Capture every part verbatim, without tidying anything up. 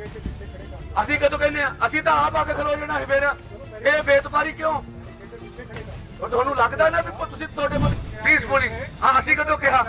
ਅਸੀਂ ਕਦੋਂ ਕਹਿੰਦੇ ਆ? ਅਸੀਂ ਤਾਂ ਆਪ ਆ ਕੇ ਖਲੋ ਜਾਣਾ ਫਿਰ ਇਹ ਬੇਤਬਾਰੀ ਕਿਉਂ? ਤੁਹਾਨੂੰ ਲੱਗਦਾ ਨਾ ਵੀ ਤੁਸੀਂ ਤੁਹਾਡੇ ਪੀਸਫੁਲੀ ਹਾਂ ਅਸੀਂ ਕਦੋਂ ਕਿਹਾ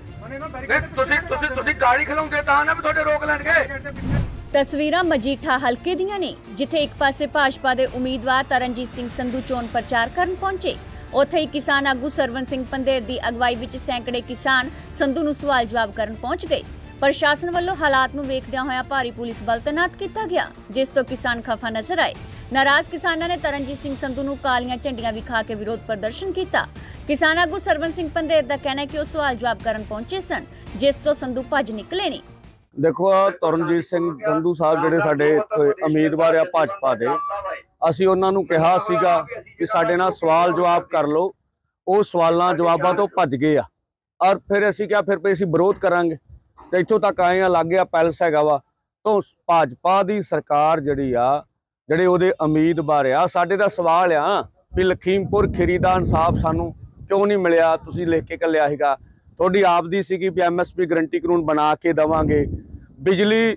ਨਹੀਂ? ਤੁਸੀਂ ਤੁਸੀਂ ਤੁਸੀਂ ਗਾੜੀ ਖਲਾਉਂਦੇ ਤਾਂ ਨਾ ਵੀ ਤੁਹਾਡੇ ਰੋਕ ਲੈਣਗੇ। ਤਸਵੀਰਾਂ ਮਜੀਠਾ ਹਲਕੇ ਦੀਆਂ ਨੇ, ਜਿੱਥੇ ਇੱਕ ਪਾਸੇ ਭਾਜਪਾ ਦੇ ਉਮੀਦਵਾਰ ਤਰਨਜੀਤ ਸਿੰਘ ਸੰਧੂ ਚੋਣ ਪ੍ਰਚਾਰ ਕਰਨ ਪਹੁੰਚੇ, ਉੱਥੇ ਹੀ ਕਿਸਾਨ ਆਗੂ ਸਰਵਨ ਸਿੰਘ ਪੰਧੇਰ ਦੀ ਅਗਵਾਈ ਵਿੱਚ ਸੈਂਕੜੇ ਕਿਸਾਨ ਸੰਧੂ ਨੂੰ ਸਵਾਲ ਜਵਾਬ ਕਰਨ ਪਹੁੰਚ ਗਏ। ਪ੍ਰਸ਼ਾਸਨ ਵੱਲੋਂ ਹਾਲਾਤ ਨੂੰ ਵੇਖਦਿਆਂ ਹੋਇਆ ਭਾਰੀ ਪੁਲਿਸ ਬਲ ਤੈਨਾਤ ਕੀਤਾ ਗਿਆ, ਜਿਸ ਤੋਂ ਕਿਸਾਨ ਖਫਾ ਨਜ਼ਰ ਆਏ। ਨਾਰਾਜ਼ ਕਿਸਾਨਾਂ ਨੇ ਤਰਨਜੀਤ ਸਿੰਘ ਸੰਧੂ ਨੂੰ ਕਾਲੀਆਂ ਝੰਡੀਆਂ ਵਿਖਾ ਕੇ ਵਿਰੋਧ ਪ੍ਰਦਰਸ਼ਨ ਕੀਤਾ। ਕਿਸਾਨ ਆਗੂ ਸਰਵਨ ਸਿੰਘ ਪੰਧੇਰ ਦਾ ਕਹਿਣਾ ਹੈ ਕਿ ਉਹ ਸਵਾਲ ਜਵਾਬ ਕਰਨ ਪਹੁੰਚੇ ਸਨ, ਜਿਸ ਤੋਂ ਸੰਧੂ ਭੱਜ ਨਿਕਲੇ ਨੇ। देखो तरनजीत सिंह संधू साहब ਜਿਹੜੇ ਸਾਡੇ ਉਮੀਦਵਾਰ ਆ ਭਾਜਪਾ ਦੇ, ਅਸੀਂ ਉਹਨਾਂ ਨੂੰ ਕਿਹਾ ਸੀਗਾ ਕਿ ਸਾਡੇ ਨਾਲ ਸਵਾਲ ਜਵਾਬ ਕਰ ਲਓ। ਉਹ ਸਵਾਲਾਂ ਜਵਾਬਾਂ ਤੋਂ ਭੱਜ ਗਏ ਆ ਔਰ ਫਿਰ ਅਸੀਂ ਕਿਹਾ ਫਿਰ ਅਸੀਂ ਵਿਰੋਧ ਕਰਾਂਗੇ ਤੇ ਇੱਥੋਂ ਤੱਕ ਆਏ ਆ। ਲੱਗ ਗਿਆ ਪੈਲਸ ਹੈਗਾ ਵਾ ਤੋਂ ਭਾਜਪਾ ਦੀ ਸਰਕਾਰ ਜਿਹੜੀ ਆ, ਜਿਹੜੇ ਉਹਦੇ ਉਮੀਦਵਾਰ ਆ, ਸਾਡੇ ਦਾ ਸਵਾਲ ਆ ਵੀ ਲਖੀਮਪੁਰ ਖੀਰੀ ਦਾ ਇਨਸਾਫ ਸਾਨੂੰ ਕਿਉਂ ਨਹੀਂ ਮਿਲਿਆ? ਤੁਸੀਂ ਲਿਖ ਕੇ ਘੱਲਿਆ ਸੀਗਾ, ਤੁਹਾਡੀ ਆਪ ਦੀ ਸੀਗੀ ਵੀ ਐਮ ਐਸ ਪੀ ਗਰੰਟੀ ਕਾਨੂੰਨ ਬਣਾ ਕੇ ਦੇਵਾਂਗੇ। ਬਿਜਲੀ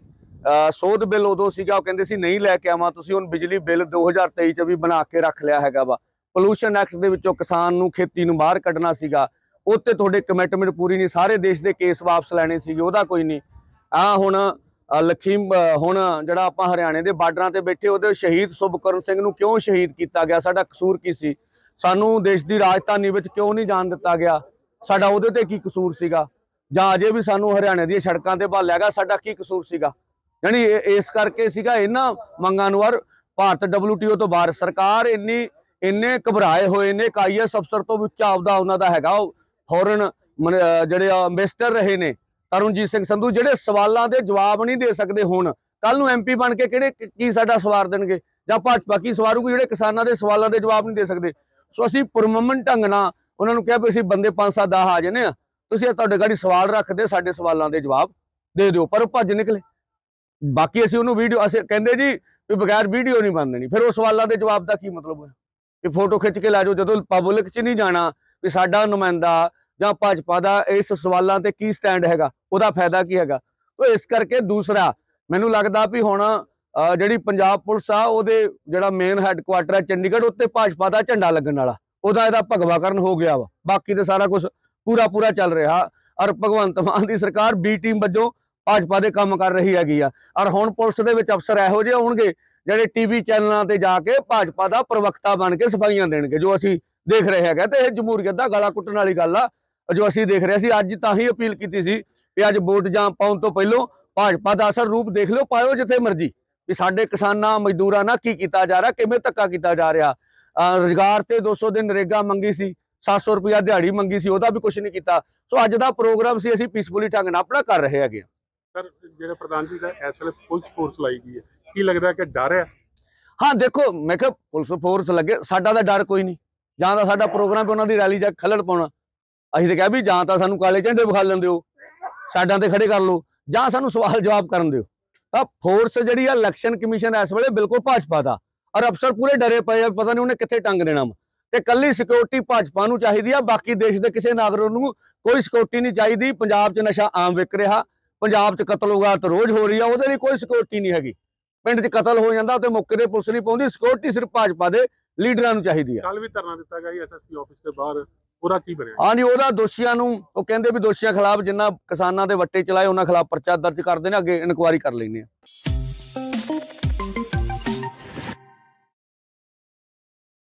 ਸੋਧ ਬਿੱਲ ਉਦੋਂ ਸੀਗਾ, ਉਹ ਕਹਿੰਦੇ ਸੀ ਨਹੀਂ ਲੈ ਕੇ ਆਵਾਂ, ਤੁਸੀਂ ਹੁਣ ਬਿਜਲੀ ਬਿੱਲ ਦੋ ਹਜ਼ਾਰ ਤੇਈ ਚ ਵੀ ਬਣਾ ਕੇ ਰੱਖ ਲਿਆ ਹੈਗਾ ਵਾ। ਪੋਲੂਸ਼ਨ ਐਕਟ ਦੇ ਵਿੱਚੋਂ ਕਿਸਾਨ ਨੂੰ ਖੇਤੀ ਨੂੰ ਬਾਹਰ ਕੱਢਣਾ ਸੀਗਾ, ਉੱਤੇ ਤੁਹਾਡੇ ਕਮਿਟਮੈਂਟ ਪੂਰੀ ਨਹੀਂ। ਸਾਰੇ ਦੇਸ਼ ਦੇ ਕੇਸ ਵਾਪਸ ਲੈਣੇ ਸੀਗੇ, ਉਹਦਾ ਕੋਈ ਨਹੀਂ। ਆ ਹੁਣ ਲਖੀਮ ਹੁਣ ਜਿਹੜਾ ਆਪਾਂ ਹਰਿਆਣੇ ਦੇ ਬਾਰਡਰਾਂ ਤੇ ਬੈਠੇ, ਉਹਦੇ ਸ਼ਹੀਦ ਸੁਭਕਰਨ ਸਿੰਘ ਨੂੰ ਕਿਉਂ ਸ਼ਹੀਦ ਕੀਤਾ ਗਿਆ? ਸਾਡਾ ਕਸੂਰ ਕੀ ਸੀ? ਸਾਨੂੰ ਦੇਸ਼ ਦੀ ਰਾਜਧਾਨੀ ਵਿੱਚ ਕਿਉਂ ਨਹੀਂ ਜਾਣ ਦਿੱਤਾ ਗਿਆ? ਸਾਡਾ ਉਹਦੇ ਤੇ ਕੀ ਕਸੂਰ ਸੀਗਾ? ਜਾਂ ਅਜੇ ਵੀ ਸਾਨੂੰ ਹਰਿਆਣੇ ਦੀਆਂ ਸੜਕਾਂ ਤੇ ਭਾਲਿਆ ਗਿਆ, ਸਾਡਾ ਕੀ ਕਸੂਰ ਸੀਗਾ? ਯਾਨੀ ਇਸ ਕਰਕੇ ਸੀਗਾ ਇਹਨਾਂ ਮੰਗਾਂ ਨੂੰ। ਔਰ ਭਾਰਤ ਡਬਲਯੂ ਟੀ ਓ ਤੋਂ ਬਾਹਰ ਸਰਕਾਰ ਇੰਨੀ ਇੰਨੇ ਘਬਰਾਏ ਹੋਏ ਨੇ। ਆਈ ਐਸ ਅਫਸਰ ਤੋਂ ਵੀ ਉੱਚਾ ਆਉਦਾ ਉਹਨਾਂ ਦਾ ਹੈਗਾ, ਉਹ ਫੋਰਨ ਜਿਹੜੇ ਮਿਨਿਸਟਰ ਰਹੇ ਨੇ ਤਰਨਜੀਤ ਸਿੰਘ ਸੰਧੂ, ਜਿਹੜੇ ਸਵਾਲਾਂ ਦੇ ਜਵਾਬ ਨਹੀਂ ਦੇ ਸਕਦੇ। ਹੁਣ ਕੱਲ ਨੂੰ ਐਮ ਪੀ ਬਣ ਕੇ ਕਿਹੜੇ ਕੀ ਸਾਡਾ ਸਵਾਰ ਦੇਣਗੇ? ਜਾਂ ਭਾਜਪਾ ਕੀ ਸਵਾਰੂਗੀ ਜਿਹੜੇ ਕਿਸਾਨਾਂ ਦੇ ਸਵਾਲਾਂ ਦੇ ਜਵਾਬ ਨਹੀਂ ਦੇ ਸਕਦੇ? ਸੋ ਅਸੀਂ ਪੁਰਮਮਨ ਢੰਗ ਨਾਲ ਉਹਨਾਂ ਨੂੰ ਕਿਹਾ ਵੀ ਅਸੀਂ ਬੰਦੇ ਪੰਜ ਸੱਤ ਦਸ ਆ ਜਾਣੇ ਆ, ਤੁਸੀਂ ਤੁਹਾਡੇ ਗਾੜੀ ਸਵਾਲ ਰੱਖਦੇ, ਸਾਡੇ ਸਵਾਲਾਂ ਦੇ ਜਵਾਬ ਦੇ ਦਿਓ। ਪਰ ਉਹ ਭੱਜ ਨਿਕਲੇ। ਬਾਕੀ ਅਸੀਂ ਉਹਨੂੰ ਵੀਡੀਓ ਅਸੀਂ ਕਹਿੰਦੇ ਜੀ ਵੀ ਬਗੈਰ ਵੀਡੀਓ ਨਹੀਂ ਬਣ ਦੇਣੀ। ਫਿਰ ਉਹ ਸਵਾਲਾਂ ਦੇ ਜਵਾਬ ਦਾ ਕੀ ਮਤਲਬ ਹੋਇਆ? ਕਿ ਫੋਟੋ ਖਿੱਚ ਕੇ ਲੈ ਜਾਓ, ਜਦੋਂ ਪਬਲਿਕ 'ਚ ਨਹੀਂ ਜਾਣਾ ਵੀ ਸਾਡਾ ਨੁਮਾਇੰਦਾ ਜਾਂ ਭਾਜਪਾ ਦਾ ਇਸ ਸਵਾਲਾਂ ਤੇ ਕੀ ਸਟੈਂਡ ਹੈਗਾ, ਉਹਦਾ ਫਾਇਦਾ ਕੀ ਹੈਗਾ? ਉਹ ਇਸ ਕਰਕੇ ਦੂਸਰਾ ਮੈਨੂੰ ਲੱਗਦਾ ਵੀ ਹੁਣ ਜਿਹੜੀ ਪੰਜਾਬ ਪੁਲਿਸ ਆ, ਉਹਦੇ ਜਿਹੜਾ ਮੇਨ ਹੈੱਡਕੁਆਟਰ ਹੈ ਚੰਡੀਗੜ੍ਹ, ਉੱਤੇ ਭਾਜਪਾ ਦਾ ਝੰਡਾ ਲੱਗਣ ਵਾਲਾ, ਉਹਦਾ ਇਹਦਾ ਭਗਵਾਕਰਨ ਹੋ ਗਿਆ ਵਾ। ਬਾਕੀ ਤੇ ਸਾਰਾ ਕੁਝ ਪੂਰਾ ਪੂਰਾ ਚੱਲ ਰਿਹਾ। ਔਰ ਭਗਵੰਤ ਮਾਨ ਦੀ ਸਰਕਾਰ ਬੀ ਟੀਮ ਵਜੋਂ ਭਾਜਪਾ ਦੇ ਕੰਮ ਕਰ ਰਹੀ ਹੈਗੀ ਆ। ਔਰ ਹੁਣ ਪੁਲਿਸ ਦੇ ਵਿੱਚ ਅਫਸਰ ਇਹੋ ਜਿਹੇ ਹੋਣਗੇ ਜਿਹੜੇ ਟੀਵੀ ਚੈਨਲਾਂ ਤੇ ਜਾ ਕੇ ਭਾਜਪਾ ਦਾ ਪ੍ਰਵਕਤਾ ਬਣ ਕੇ ਸਫਾਈਆਂ ਦੇਣਗੇ, ਜੋ ਅਸੀਂ ਦੇਖ ਰਹੇ ਹੈਗੇ। ਤੇ ਇਹ ਜਮਹੂਰੀਅਤ ਦਾ ਗਲਾ ਕੁੱਟਣ ਵਾਲੀ ਗੱਲ ਆ ਜੋ ਅਸੀਂ ਦੇਖ ਰਹੇ ਸੀ। ਅੱਜ ਤਾਂ ਹੀ ਅਪੀਲ ਕੀਤੀ ਸੀ ਕਿ ਅੱਜ ਵੋਟ ਜਾਂ ਪਾਉਣ ਤੋਂ ਪਹਿਲਾਂ ਭਾਜਪਾ ਦਾ ਅਸਲ ਰੂਪ ਦੇਖ ਲਿਓ, ਪਾਇਓ ਜਿੱਥੇ ਮਰਜੀ, ਵੀ ਸਾਡੇ ਕਿਸਾਨਾਂ ਮਜ਼ਦੂਰਾਂ ਨਾਲ ਕੀ ਕੀਤਾ ਜਾ ਰਿਹਾ, ਕਿਵੇਂ ਧੱਕਾ ਕੀਤਾ ਜਾ ਰਿਹਾ। ਰੁਜ਼ਗਾਰ ਤੇ ਦੋ ਸੌ ਦਿਨ ਨਰੇਗਾ ਮੰਗੀ ਸੀ, ਸੱਤ ਸੌ ਰੁਪਇਆ ਦਿਹਾੜੀ ਮੰਗੀ ਸੀ, ਉਹਦਾ ਵੀ ਕੁਝ ਨਹੀਂ ਕੀਤਾ। ਸੋ ਅੱਜ ਦਾ ਪ੍ਰੋਗਰਾਮ ਸੀ ਅਸੀਂ ਪੀਸਫੁਲੀ ਢੰਗ ਨਾਲ ਆਪਣਾ ਕਰ ਰਹੇ ਹੈਗੇ। ਸਰ ਜਿਹੜਾ ਪ੍ਰਧਾਨ ਜੀ ਦਾ ਇਸ ਵੇਲੇ ਪੁਲਿਸ ਫੋਰਸ ਲਾਈ ਗਈ ਹੈ, ਕੀ ਲੱਗਦਾ ਕਿ ਡਰ ਹੈ? ਹਾਂ ਦੇਖੋ, ਮੈਂ ਕਿਹਾ ਪੁਲਿਸ ਫੋਰਸ ਲੱਗੇ, ਸਾਡਾ ਤਾਂ ਡਰ ਕੋਈ ਨਹੀਂ। ਜਾਂ ਤਾਂ ਸਾਡਾ ਪ੍ਰੋਗਰਾਮ ਉਹਨਾਂ ਦੀ ਰੈਲੀ ਜਾ ਖੱਲੜ ਪਾਉਣਾ, ਅਸੀਂ ਤਾਂ ਕਿਹਾ ਵੀ ਜਾਂ ਤਾਂ ਸਾਨੂੰ ਕਾਲੇ ਝੰਡੇ ਵਿਖਾ ਲੈਣ ਦਿਓ, ਸਾਡਾਂ ਤੇ ਖੜੇ ਕਰ ਲਓ, ਜਾਂ ਸਾਨੂੰ ਸਵਾਲ ਜਵਾਬ ਕਰਨ ਦਿਓ। ਤਾਂ ਫੋਰਸ ਜਿਹੜੀ ਆ ਇਲੈਕਸ਼ਨ ਕਮਿਸ਼ਨ ਇਸ ਵੇਲੇ ਬਿਲਕੁਲ ਭਾਜਪਾ ਦਾ, ਔਰ ਅਫਸਰ ਪੂਰੇ ਡਰੇ ਪਏ ਆ, ਪਤਾ ਨਹੀਂ ਉਹਨੇ ਕਿੱਥੇ ਟੰਗ ਦੇਣਾ। ਤੇ ਕੱਲੀ ਸਿਕਿਉਰਿਟੀ ਭਾਜਪਾ ਨੂੰ ਚਾਹੀਦੀ ਆ, ਬਾਕੀ ਦੇਸ਼ ਦੇ ਕਿਸੇ ਨਾਗਰਿਕ ਨੂੰ ਕੋਈ ਸਿਕਿਉਰਿਟੀ ਨਹੀਂ ਚਾਹੀਦੀ। ਪੰਜਾਬ 'ਚ ਨਸ਼ਾ ਆਮ ਵਿਕ ਰਿਹਾ, ਪੰਜਾਬ 'ਚ ਕਤਲ ਵਗਾਤ ਰੋਜ਼ ਹੋ ਰਹੀ ਆ, ਉਹਦੇ ਲਈ ਕੋਈ ਸਿਕਿਉਰਿਟੀ ਨਹੀਂ ਹੈਗੀ। ਪਿੰਡ 'ਚ ਕਤਲ ਹੋ ਜਾਂਦਾ ਤੇ ਮੌਕੇ ਤੇ ਪੁਲਿਸ ਨਹੀਂ ਪਹੁੰਚਦੀ, ਸਿਕਿਉਰਿਟੀ ਸਿਰਫ ਭਾਜਪਾ ਦੇ ਲੀਡਰਾਂ ਨੂੰ ਚਾਹੀਦੀ ਆ। ਕੱਲ ਵੀ ਧਰਨਾ ਦਿੱਤਾ ਗਿਆ ਐਸ ਐਸ ਪੀ ਆਫਿਸ ਦੇ ਬਾਹਰ, ਉਹਦਾ ਕੀ ਬਣਿਆ? ਹਾਂਜੀ, ਉਹਦਾ ਦੋਸ਼ੀਆਂ ਨੂੰ ਉਹ ਕਹਿੰਦੇ ਵੀ ਦੋਸ਼ੀਆਂ ਖਿਲਾਫ ਜਿੰਨਾ ਕਿਸਾਨਾਂ ਦੇ ਵੱਟੇ ਚਲਾਏ ਉਹਨਾਂ ਖਿਲਾਫ ਪਰਚਾ ਦਰਜ ਕਰਦੇ ਨੇ, ਅੱਗੇ ਇਨਕੁਆਇਰੀ ਕਰ ਲੈਂਦੇ ਆ।